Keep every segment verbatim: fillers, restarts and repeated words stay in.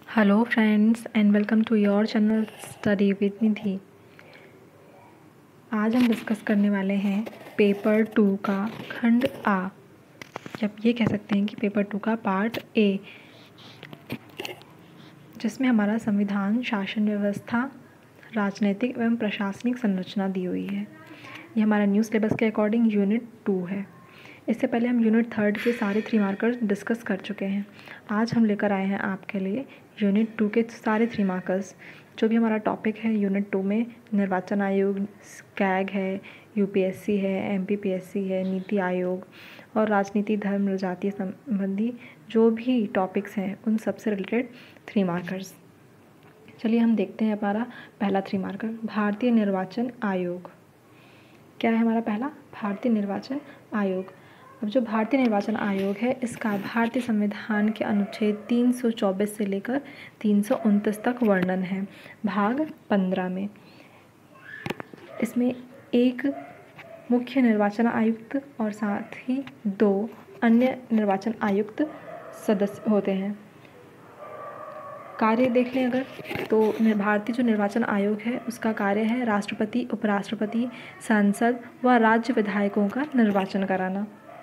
Hello friends and welcome to your channel study with Nidhi. आज हम discuss करने वाले हैं पेपर टू का खंड आ, जब ये कह सकते हैं कि पेपर टू का पार्ट ए, जिसमें हमारा संविधान, शासन व्यवस्था, राजनीतिक एवं प्रशासनिक संरचना दी हुई है। ये हमारा न्यू सिलेबस के अकॉर्डिंग यूनिट टू है। इससे पहले हम यूनिट थर्ड के सारे थ्री मार्कर्स डिस्कस कर चुके हैं। आज हम लेकर आए हैं आपके लिए यूनिट टू के सारे थ्री मार्कर्स। जो भी हमारा टॉपिक है यूनिट टू में, निर्वाचन आयोग, कैग है, यूपीएससी है, एमपीपीएससी है, नीति आयोग और राजनीति, धर्म, जातीय संबंधी जो भी टॉपिक्स हैं उन सब से रिलेटेड थ्री मार्कर्स। चलिए हम देखते हैं हमारा पहला थ्री मार्कर, भारतीय निर्वाचन आयोग। क्या है हमारा पहला? भारतीय निर्वाचन आयोग। अब जो भारतीय निर्वाचन आयोग है, इसका भारतीय संविधान के अनुच्छेद तीन सौ चौबीस से लेकर तीन सौ उनतीस तक वर्णन है भाग पंद्रह में। इसमें एक मुख्य निर्वाचन आयुक्त और साथ ही दो अन्य निर्वाचन आयुक्त सदस्य होते हैं। कार्य देख लें अगर तो भारतीय जो निर्वाचन आयोग है उसका कार्य है राष्ट्रपति, उपराष्ट्रपति, सांसद व राज्य विधायकों का निर्वाचन कराना।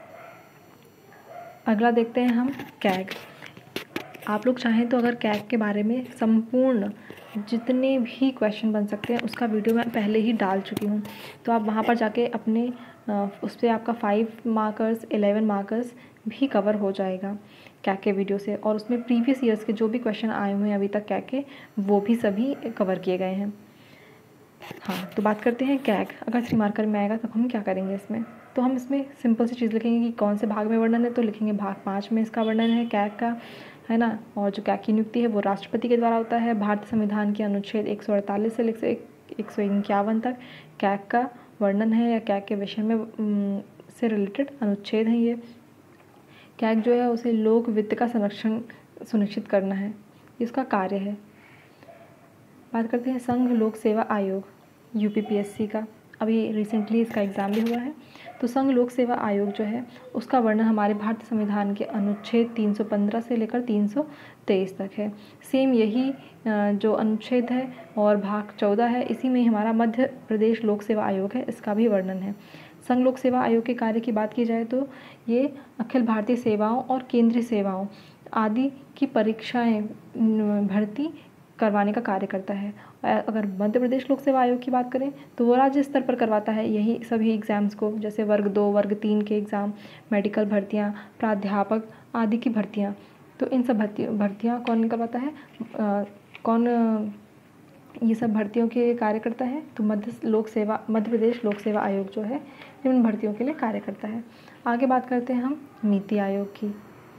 अगला देखते हैं हम कैग। आप लोग चाहें तो अगर कैग के बारे में संपूर्ण जितने भी क्वेश्चन बन सकते हैं उसका वीडियो मैं पहले ही डाल चुकी हूँ, तो आप वहाँ पर जाके अपने उस पर आपका फाइव मार्कर्स एलेवन मार्कर्स भी कवर हो जाएगा कैग के वीडियो से, और उसमें प्रीवियस ईयर्स के जो भी क्वेश्चन आए हुए हैं अभी तक कैग के, वो भी सभी कवर किए गए हैं। हाँ, तो बात करते हैं कैग। अगर थ्री मार्कर में आएगा तब हम क्या करेंगे इसमें, तो हम इसमें सिंपल सी चीज़ लिखेंगे कि कौन से भाग में वर्णन है, तो लिखेंगे भाग पाँच में इसका वर्णन है कैग का, है ना। और जो कैग की नियुक्ति है वो राष्ट्रपति के द्वारा होता है। भारतीय संविधान के अनुच्छेद एक सौ अड़तालीस से एक सौ इक्यावन तक कैग का वर्णन है, या कैग के विषय में से रिलेटेड अनुच्छेद हैं ये। कैग जो है उसे लोक वित्त का संरक्षण सुनिश्चित करना है, इसका कार्य है। बात करते हैं संघ लोक सेवा आयोग, यूपीपीएससी का, अभी रिसेंटली इसका एग्ज़ाम भी हुआ है। तो संघ लोक सेवा आयोग जो है उसका वर्णन हमारे भारतीय संविधान के अनुच्छेद तीन सौ पंद्रह से लेकर तीन सौ तेईस तक है। सेम यही जो अनुच्छेद है और भाग चौदह है, इसी में हमारा मध्य प्रदेश लोक सेवा आयोग है, इसका भी वर्णन है। संघ लोक सेवा आयोग के कार्य की बात की जाए तो ये अखिल भारतीय सेवाओं और केंद्रीय सेवाओं आदि की परीक्षाएं भर्ती करवाने का कार्य करता है। अगर मध्य प्रदेश लोक सेवा आयोग की बात करें तो वो राज्य स्तर पर करवाता है यही सभी एग्ज़ाम्स को, जैसे वर्ग दो, वर्ग तीन के एग्ज़ाम, मेडिकल भर्तियाँ, प्राध्यापक आदि की भर्तियाँ। तो इन सब भर्ती भर्तियाँ कौन निकलवाता है, आ, कौन ये सब भर्तियों के कार्य करता है, तो मध्य लोक सेवा मध्य प्रदेश लोक सेवा आयोग जो है इन भर्तियों के लिए कार्य करता है। आगे बात करते हैं हम नीति आयोग की,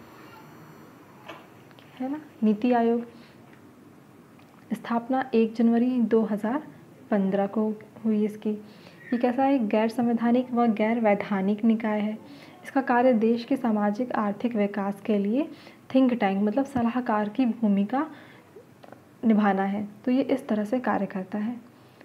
है ना। नीति आयोग स्थापना एक जनवरी दो हज़ार पंद्रह को हुई इसकी। ये कैसा है? गैर संवैधानिक व गैर वैधानिक निकाय है। इसका कार्य देश के सामाजिक आर्थिक विकास के लिए थिंक टैंक मतलब सलाहकार की भूमिका निभाना है। तो ये इस तरह से कार्य करता है।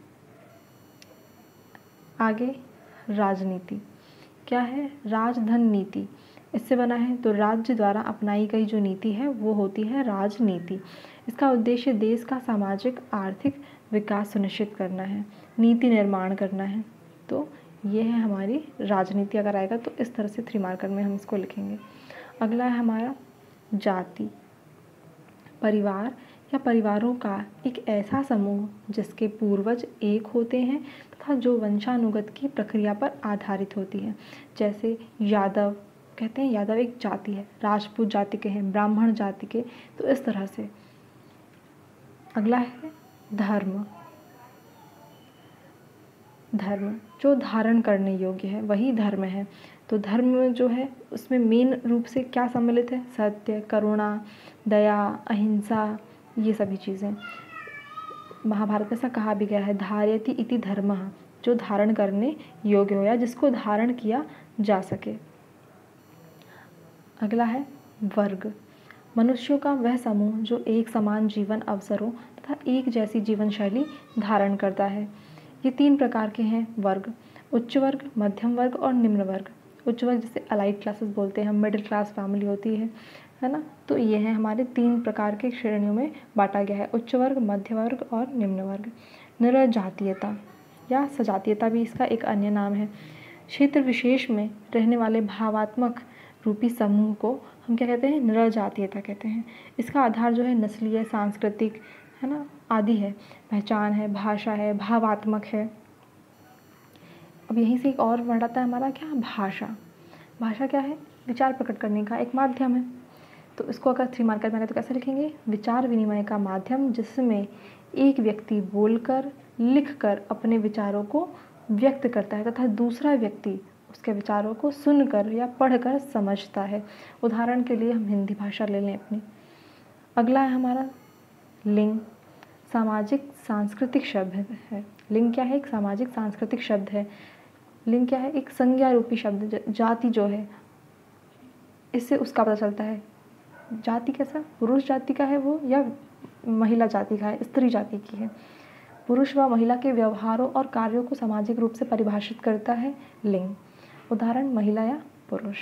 आगे राजनीति क्या है? राजधन नीति इससे बना है। तो राज्य द्वारा अपनाई गई जो नीति है वो होती है राजनीति। इसका उद्देश्य देश का सामाजिक आर्थिक विकास सुनिश्चित करना है, नीति निर्माण करना है। तो ये है हमारी राजनीति। अगर आएगा तो इस तरह से थ्री मार्कर में हम इसको लिखेंगे। अगला है हमारा जाति, परिवार या परिवारों का एक ऐसा समूह जिसके पूर्वज एक होते हैं तथा जो वंशानुगत की प्रक्रिया पर आधारित होती है। जैसे यादव कहते हैं, यादव एक जाति है, राजपूत जाति के हैं, ब्राह्मण जाति के, तो इस तरह से। अगला है धर्म। धर्म जो धारण करने योग्य है वही धर्म है। तो धर्म जो है उसमें मेन रूप से क्या सम्मिलित है? सत्य, करुणा, दया, अहिंसा, ये सभी चीज़ें। महाभारत में ऐसा कहा भी गया है, धारयति इति धर्मः, जो धारण करने योग्य हो या जिसको धारण किया जा सके। अगला है वर्ग। मनुष्यों का वह समूह जो एक समान जीवन अवसरों तथा एक जैसी जीवन शैली धारण करता है। ये तीन प्रकार के हैं वर्ग, उच्च वर्ग, मध्यम वर्ग और निम्न वर्ग। उच्च वर्ग जिसे अलाइड क्लासेस बोलते हैं, मिडिल क्लास फैमिली होती है, है ना। तो ये है हमारे तीन प्रकार के श्रेणियों में बांटा गया है, उच्च वर्ग, मध्य वर्ग और निम्न वर्ग। निरजातीयता या सजातीयता भी इसका एक अन्य नाम है। क्षेत्र विशेष में रहने वाले भावात्मक रूपी समूह को हम क्या कहते हैं, निरजातीयता कहते हैं। इसका आधार जो है नस्लीय, सांस्कृतिक, है ना, आदि है, पहचान है, भाषा है, भावात्मक है। अब यहीं से एक और वर्ड आता है हमारा क्या, भाषा। भाषा क्या है, विचार प्रकट करने का एक माध्यम है। तो इसको अगर थ्री मार्कर में आए तो कैसे लिखेंगे, विचार विनिमय का माध्यम जिसमें एक व्यक्ति बोलकर, लिखकर अपने विचारों को व्यक्त करता है तथा दूसरा व्यक्ति उसके विचारों को सुनकर या पढ़कर समझता है। उदाहरण के लिए हम हिंदी भाषा ले लें अपनी। अगला है हमारा लिंग, सामाजिक सांस्कृतिक शब्द है। लिंग क्या है, एक सामाजिक सांस्कृतिक शब्द है। लिंग क्या है, एक संज्ञा रूपी शब्द, जाति जो है इससे उसका पता चलता है। जाति कैसा, पुरुष जाति का है वो या महिला जाति का है, स्त्री जाति की है। पुरुष व महिला के व्यवहारों और कार्यों को सामाजिक रूप से परिभाषित करता है लिंग। उदाहरण महिला या पुरुष।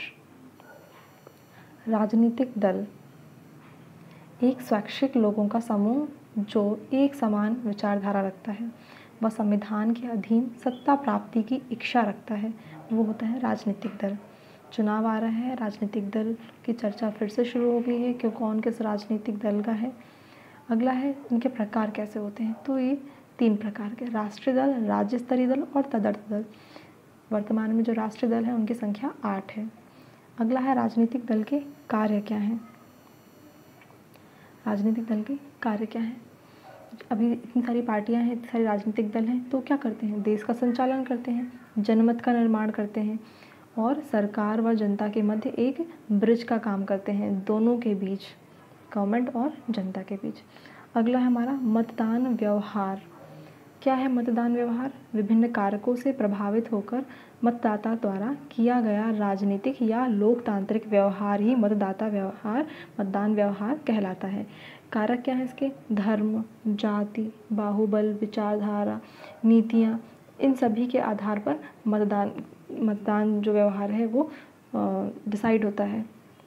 राजनीतिक दल, एक स्वैच्छिक लोगों का समूह जो एक समान विचारधारा रखता है, वह संविधान के अधीन सत्ता प्राप्ति की इच्छा रखता है, वो होता है राजनीतिक दल। चुनाव आ रहा है, राजनीतिक दल की चर्चा फिर से शुरू हो गई है कि कौन किस राजनीतिक दल का है। अगला है इनके प्रकार कैसे होते हैं, तो ये तीन प्रकार के, राष्ट्रीय दल, राज्य स्तरीय दल और तदर्थ दल। वर्तमान में जो राष्ट्रीय दल है उनकी संख्या आठ है। अगला है राजनीतिक दल के कार्य क्या हैं। राजनीतिक दल के कार्य क्या हैं, अभी इतनी सारी पार्टियां हैं, इतने सारे राजनीतिक दल हैं, तो क्या करते हैं, देश का संचालन करते हैं, जनमत का निर्माण करते हैं और सरकार व जनता के मध्य एक ब्रिज का काम करते हैं, दोनों के बीच, गवर्नमेंट और जनता के बीच। अगला है हमारा मतदान व्यवहार। क्या है मतदान व्यवहार, विभिन्न कारकों से प्रभावित होकर मतदाता द्वारा किया गया राजनीतिक या लोकतांत्रिक व्यवहार ही मतदाता व्यवहार, मतदान व्यवहार कहलाता है। कारक क्या है इसके, धर्म, जाति, बाहुबल, विचारधारा, नीतियाँ, इन सभी के आधार पर मतदान मतदान जो व्यवहार है वो डिसाइड होता है।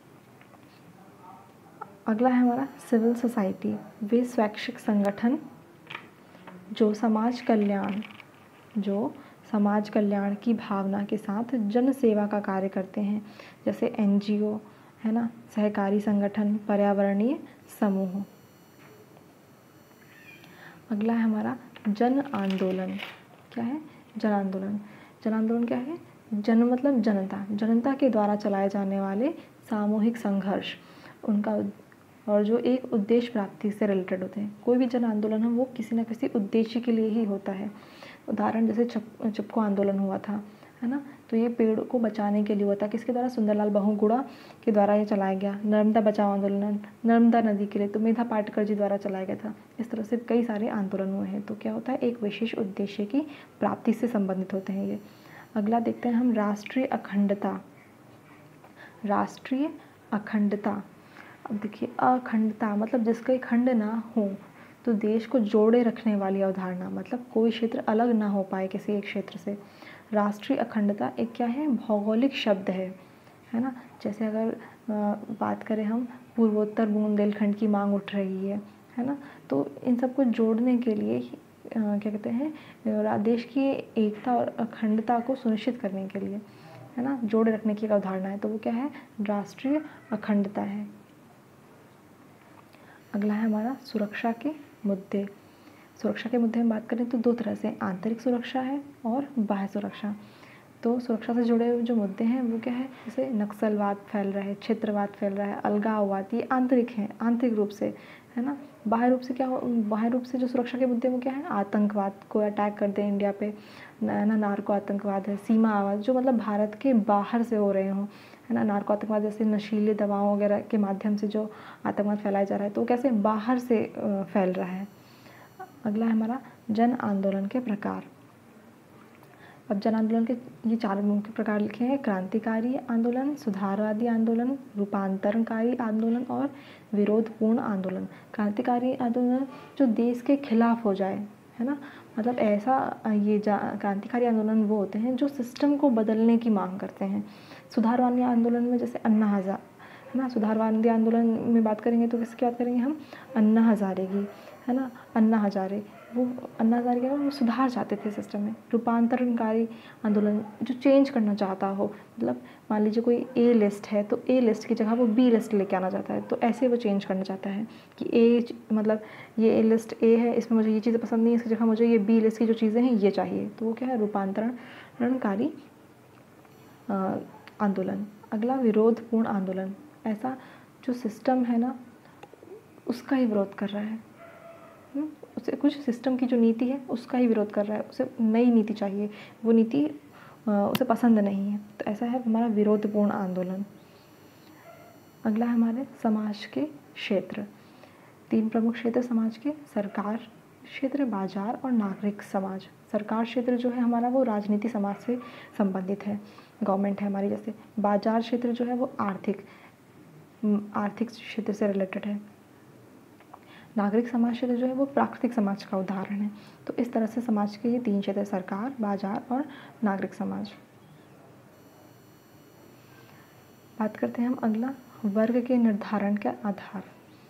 अगला है हमारा सिविल सोसाइटी, वे स्वैच्छिक संगठन जो समाज कल्याण जो समाज कल्याण की भावना के साथ जन सेवा का कार्य करते हैं, जैसे एनजीओ है ना, सहकारी संगठन, पर्यावरणीय समूह। अगला है हमारा जन आंदोलन। क्या है, जन आंदोलन। जन आंदोलन क्या है, जन मतलब जनता, जनता के द्वारा चलाए जाने वाले सामूहिक संघर्ष, उनका और जो एक उद्देश्य प्राप्ति से रिलेटेड होते हैं। कोई भी जन आंदोलन है वो किसी न किसी उद्देश्य के लिए ही होता है। उदाहरण जैसे चप चपको आंदोलन हुआ था, है ना, तो ये पेड़ को बचाने के लिए हुआ था, किसके द्वारा, सुंदरलाल बहुगुणा के द्वारा ये चलाया गया। नर्मदा बचाओ आंदोलन नर्मदा नदी के लिए तो मेधा पाटकर जी द्वारा चलाया गया था। इस तरह से कई सारे आंदोलन हुए हैं। तो क्या होता है, एक विशेष उद्देश्य की प्राप्ति से संबंधित होते हैं ये। अगला देखते हैं हम राष्ट्रीय अखंडता। राष्ट्रीय अखंडता, अब देखिए अखंडता मतलब जिसका खंड ना हो, तो देश को जोड़े रखने वाली अवधारणा, मतलब कोई क्षेत्र अलग ना हो पाए किसी एक क्षेत्र से। राष्ट्रीय अखंडता एक क्या है, भौगोलिक शब्द है, है ना। जैसे अगर बात करें हम, पूर्वोत्तर बुंदेलखंड की मांग उठ रही है, है ना, तो इन सबको जोड़ने के लिए क्या कहते हैं, देश की एकता और अखंडता को सुनिश्चित करने के लिए, है ना, जोड़े रखने की एक अवधारणा है, तो वो क्या है, राष्ट्रीय अखंडता है। अगला है हमारा सुरक्षा के मुद्दे। सुरक्षा के मुद्दे में बात करें तो दो तरह से, आंतरिक सुरक्षा है और बाह्य सुरक्षा। तो सुरक्षा से जुड़े हुए जो मुद्दे हैं वो क्या है, जैसे नक्सलवाद फैल रहा है, क्षेत्रवाद फैल रहा है, अलगाववाद, ये आंतरिक हैं, आंतरिक रूप से, है ना। बाह्य रूप से क्या हो, बाह्य रूप से जो सुरक्षा के मुद्दे वो क्या है, आतंकवाद, को अटैक कर दें इंडिया पे, ना नार्को आतंकवाद है, सीमा आवाज़, जो मतलब भारत के बाहर से हो रहे हों, है ना। नार्को आतंकवाद जैसे नशीले दवाओं वगैरह के माध्यम से जो आतंकवाद फैलाया जा रहा है, तो कैसे बाहर से फैल रहा है। अगला है हमारा जन आंदोलन के प्रकार। अब जन आंदोलन के ये चार मुख्य प्रकार लिखे हैं, क्रांतिकारी आंदोलन, सुधारवादी आंदोलन, रूपांतरणकारी आंदोलन और विरोधपूर्ण आंदोलन। क्रांतिकारी आंदोलन जो देश के खिलाफ हो जाए, है ना, मतलब ऐसा, ये क्रांतिकारी आंदोलन वो होते हैं जो सिस्टम को बदलने की मांग करते हैं। सुधारवादी आंदोलन में जैसे अन्ना हज़ारे है ना। सुधारवादी आंदोलन में बात करेंगे तो किसकी बात करेंगे हम, अन्ना हजारे की, है ना। अन्ना हजारे, वो अन्ना हजारे क्या, वो सुधार चाहते थे सिस्टम में। रूपांतरणकारी आंदोलन, जो चेंज करना चाहता हो, मतलब मान लीजिए कोई ए लिस्ट है तो ए लिस्ट की जगह वो बी लिस्ट लेके आना चाहता है, तो ऐसे वो चेंज करना चाहता है कि ए मतलब ये ए लिस्ट ए है, इसमें मुझे ये चीज़ें पसंद नहीं है, इसकी जगह मुझे ये बी लिस्ट की जो चीज़ें हैं ये चाहिए। तो वो क्या है, रूपांतरणकारी आंदोलन। अगला विरोधपूर्ण आंदोलन, ऐसा जो सिस्टम है ना उसका ही विरोध कर रहा है, हुँ? उसे कुछ सिस्टम की जो नीति है उसका ही विरोध कर रहा है, उसे नई नीति चाहिए, वो नीति उसे पसंद नहीं है, तो ऐसा है हमारा विरोधपूर्ण आंदोलन। अगला है हमारे समाज के क्षेत्र, तीन प्रमुख क्षेत्र समाज के, सरकार क्षेत्र, बाजार और नागरिक समाज। सरकार क्षेत्र जो है हमारा वो राजनीति समाज से संबंधित है, गवर्नमेंट है हमारी जैसे। बाजार क्षेत्र जो है वो आर्थिक आर्थिक क्षेत्र से रिलेटेड है। नागरिक समाज क्षेत्र जो है वो प्राकृतिक समाज का उदाहरण है। तो इस तरह से समाज के ये तीन क्षेत्र, सरकार, बाजार और नागरिक समाज। बात करते हैं हम अगला, वर्ग के निर्धारण के आधार।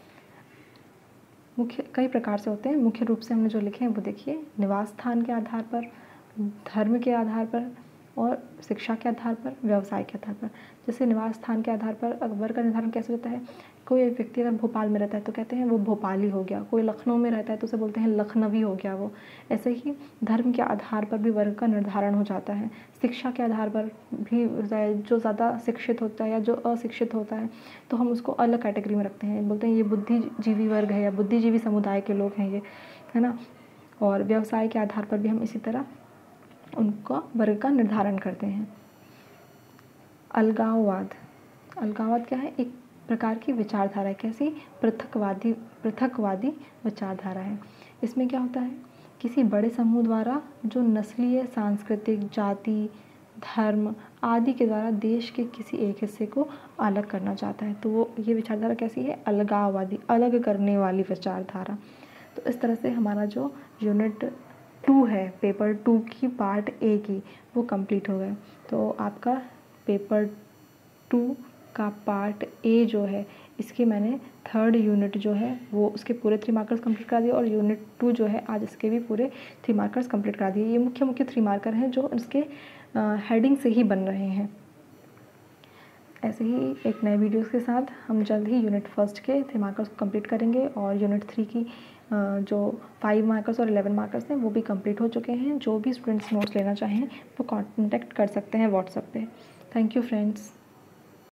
मुख्य कई प्रकार से होते हैं, मुख्य रूप से हमने जो लिखे हैं वो देखिए, निवास स्थान के आधार पर, धर्म के आधार पर और शिक्षा के आधार पर, व्यवसाय के आधार पर। जैसे निवास स्थान के आधार पर वर्ग का निर्धारण कैसे होता है, कोई व्यक्ति अगर भोपाल में रहता है तो कहते हैं वो भोपाली हो गया, कोई लखनऊ में रहता है तो उसे बोलते हैं लखनवी हो गया वो। ऐसे ही धर्म के आधार पर भी वर्ग का निर्धारण हो जाता है। शिक्षा के आधार पर भी, जो ज़्यादा शिक्षित होता है या जो अशिक्षित होता है तो हम उसको अलग कैटेगरी में रखते हैं, बोलते हैं ये बुद्धिजीवी वर्ग है या बुद्धिजीवी समुदाय के लोग हैं ये, है ना। और व्यवसाय के आधार पर भी हम इसी तरह उनका वर्ग का निर्धारण करते हैं। अलगाववाद, अलगाववाद क्या है, एक प्रकार की विचारधारा है, कैसी, पृथकवादी पृथकवादी विचारधारा है। इसमें क्या होता है, किसी बड़े समूह द्वारा जो नस्लीय, सांस्कृतिक, जाति, धर्म आदि के द्वारा देश के किसी एक हिस्से को अलग करना चाहता है, तो वो ये विचारधारा कैसी है, अलगाववादी, अलग करने वाली विचारधारा। तो इस तरह से हमारा जो यूनिट टू है, पेपर टू की पार्ट ए की, वो कंप्लीट हो गए। तो आपका पेपर टू का पार्ट ए जो है, इसके मैंने थर्ड यूनिट जो है वो उसके पूरे थ्री मार्कर्स कंप्लीट करा दिए, और यूनिट टू जो है आज इसके भी पूरे थ्री मार्कर्स कंप्लीट करा दिए। ये मुख्य मुख्य थ्री मार्कर हैं जो इसके हेडिंग से ही बन रहे हैं। ऐसे ही एक नए वीडियोस के साथ हम जल्द ही यूनिट फर्स्ट के थ्री मार्कर्स को कंप्लीट करेंगे, और यूनिट थ्री की जो फाइव मार्कर्स और इलेवन मार्कर्स हैं वो भी कंप्लीट हो चुके हैं। जो भी स्टूडेंट्स नोट्स लेना चाहें वो कॉन्टेक्ट कर सकते हैं व्हाट्सएप पे। Thank you friends.